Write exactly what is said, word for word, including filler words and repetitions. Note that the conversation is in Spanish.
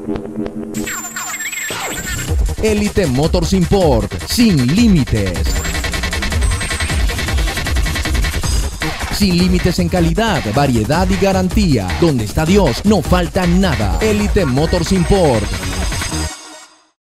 Elite Motors Import, sin límites. Sin límites en calidad, variedad y garantía. Donde está Dios, no falta nada. Elite Motors Import.